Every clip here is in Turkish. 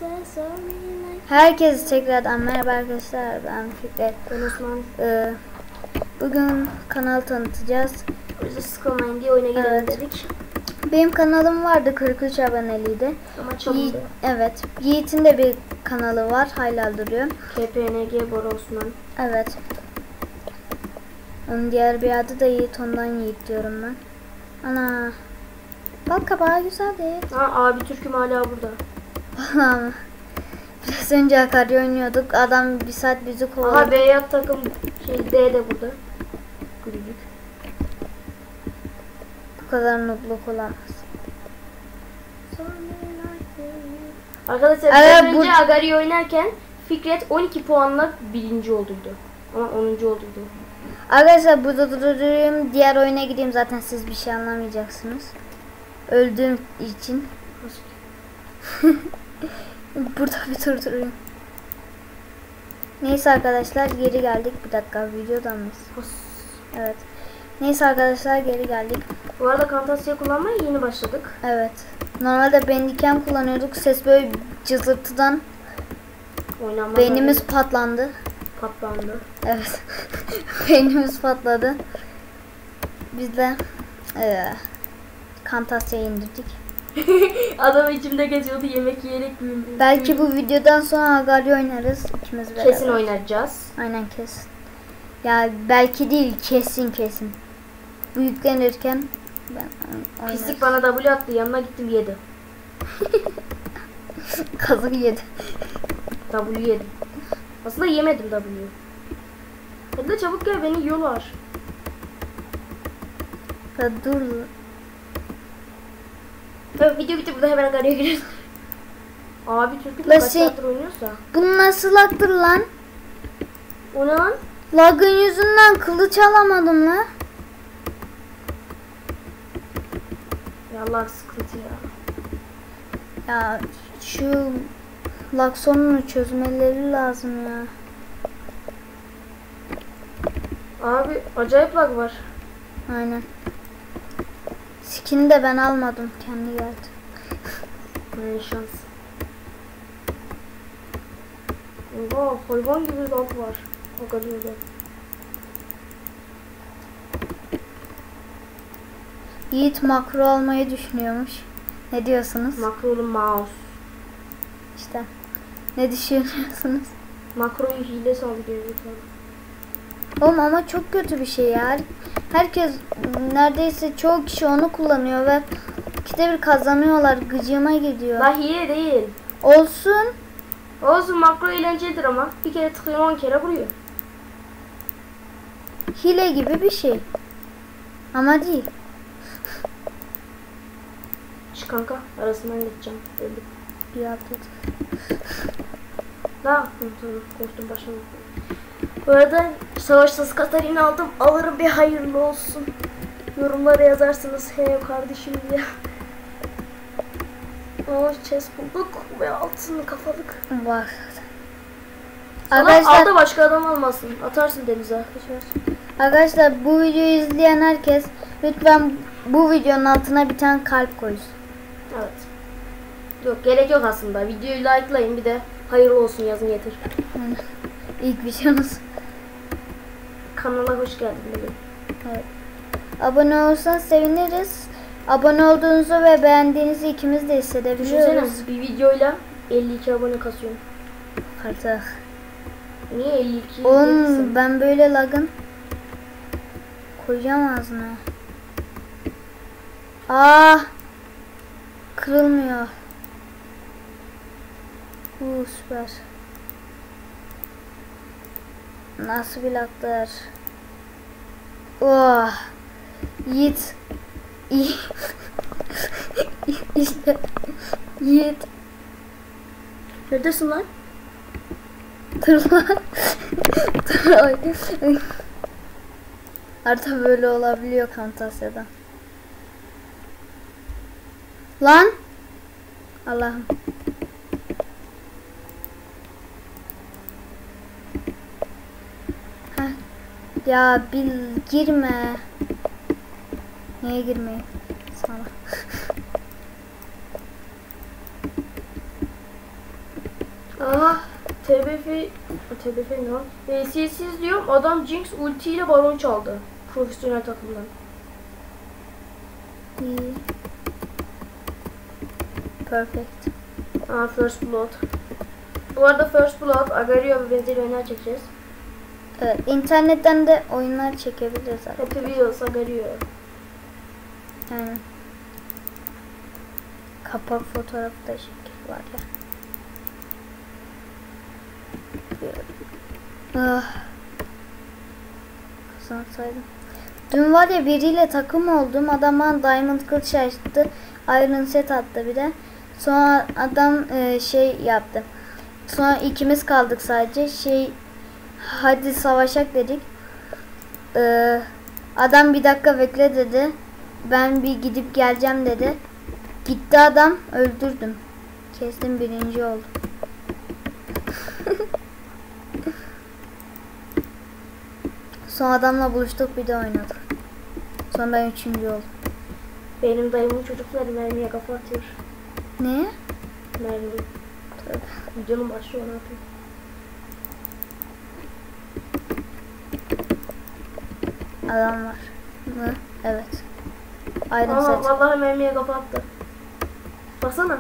Herkese tekrardan merhaba arkadaşlar, ben Fikret. Ben Osman. Bugün kanal tanıtacağız. Bizi sıkılmayın diye oyuna girelim dedik. Benim kanalım vardı, 43 aboneliydi. Ama çalındı. Evet. Yiğit'in de bir kanalı var, hala duruyor. KPNG Bora Osman. Evet. Onun diğer bir adı da Yiğit, ondan Yiğit diyorum ben. Ana. Bak kabağı güzel değil. Ha, abi Türk'üm hala burada. Vallahi. Biraz önce Akari oynuyorduk. Adam bir saat bizi kovaladı. Aha beyaz takım D de burada. Gülücük. Bu kadar noobluk olamaz. Arkadaşlar biraz önce Agari oynarken Fikret 12 puanla birinci olduydu. Ama 10. olduydu. Arkadaşlar burada durayım. Diğer oyuna gideyim, zaten siz bir şey anlamayacaksınız. Öldüğüm için. Burada bir durdurayım. Neyse arkadaşlar, geri geldik. Bir dakika, videodan mıyız? Evet. Neyse arkadaşlar, geri geldik. Bu arada Camtasia kullanmaya yeni başladık. Evet. Normalde Bandicam kullanıyorduk. Ses böyle cızırtıdan beynimiz patlandı. Patlandı. Evet. Beynimiz patladı. Biz de Camtasia'yı indirdik. Adam içimde geziyordu, yemek yiyerek büyüdü. Belki bu videodan sonra Agari oynarız ikimiz beraber. Kesin oynayacağız. Aynen, kesin. Ya belki değil, kesin. Bu yüklenirken ben oynarım. Pislik bana W attı, yanına gittim yedi. Kazık yedi. W yedim. Aslında yemedim W. Hadi de çabuk gel, beni yiyorlar. Ya dur. Tabii video bitti, burada hemen araya gireriz. Abi Türk'ü La kaç saattir oynuyorsa. Bunu nasıl aktır lan? O ne lan? Lagın yüzünden kılıç alamadım la. Ya Allah, sıkıntı ya. Ya şu lag sorununu çözmeleri lazım ya. Abi acayip lag var. Aynen. Skin'i de ben almadım, kendi geldi. Ne şans. Oha, hayvan gibi lag var. O kadar öyle. Yiğit makro almayı düşünüyormuş. Ne diyorsunuz? Makrolu mouse. İşte. Ne düşünüyorsunuz? Makroyu hile sandı gerizekalı. Oğlum ama çok kötü bir şey ya. Herkes, neredeyse çoğu kişi onu kullanıyor ve ikide bir kazanıyorlar. Gıcığıma gidiyor. La hile değil. Olsun. Olsun, makro eğlencelidir ama bir kere tıklıyor 10 kere vuruyor. Hile gibi bir şey. Ama değil. Çık kanka, arasından geçeceğim. Öldüm. Bir atladı. Daha korktum başıma. Bu arada savaş sası Katarina aldım. Alırım, bir hayırlı olsun. Yorumlara yazarsınız he kardeşim diye. Aa, chest bulduk ve altın kafalık. Var. Arkadaşlar, al da başka adam almasın. Atarsın denize arkadaşlar. Arkadaşlar, bu videoyu izleyen herkes lütfen bu videonun altına bir tane kalp koysun. Evet. Yok, gerek yok aslında. Videoyu likelayın, bir de hayırlı olsun yazın yeter. İlk videomuz. Kanala hoş geldin benim. Evet. Abone olursanız seviniriz. Abone olduğunuzu ve beğendiğinizi ikimiz de hissedebiliyoruz. Düşünsene, bir videoyla 52 abone kasıyorum. Artık. Niye 52? Oğlum ben böyle lagın koyacağım ağzına. Kırılmıyor. Süper. Nasıl bir lagdır? Yiğit. İşte Yiğit. Neredesin lan? Dur lan. Dur. Artık böyle olabiliyor Camtasia'da. Lan. Allah'ım. Ya girme. Niye girmeyeyim? Sana. Aha. TBF ne lan? VCS diyorum. Adam Jinx ultiyle baron çaldı. Profesyonel takımdan. İyi. Perfect. Aa, First Blood. Bu arada First Blood, Agario ve benzeri oyunlar çekeceğiz. Evet, internetten de oyunlar çekebiliriz artık. Happy Wheels, Agario. Yani kapak fotoğrafı da şekil var ya. Ah. Kazansaydım. Dün var ya biriyle takım oldum. Adam bana Diamond kılıç açtı. Iron set attı bir de. Sonra adam şey yaptı. Sonra ikimiz kaldık sadece. Hadi savaşak dedik. Adam bir dakika bekle dedi. Ben bir gidip geleceğim dedi. Gitti adam, öldürdüm. Kestim, birinci oldum. Son adamla buluştuk, bir de oynadık. Sonra ben üçüncü oldum. Benim dayımın çocukları mermiye kafa atıyor. Ne? Mermi. Tabii. Videonun başı ona atıyor. Adam var mı? Evet. Iron Ama set. vallahi mermiye kafa attı. Baksana.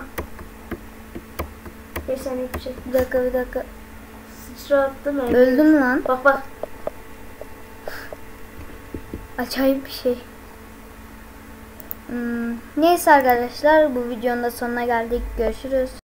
5 saniye bir şey. Bir dakika. Sıçra attı mermi. Öldüm lan. Bak. Acayip bir şey. Neyse arkadaşlar, bu videonun da sonuna geldik. Görüşürüz.